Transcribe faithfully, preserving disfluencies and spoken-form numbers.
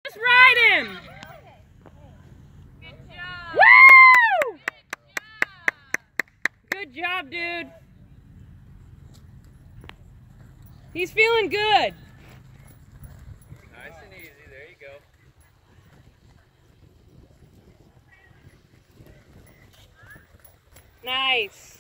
Just ride him. Good job. Woo! Good job, dude. He's feeling good. Nice and easy. There you go. Nice.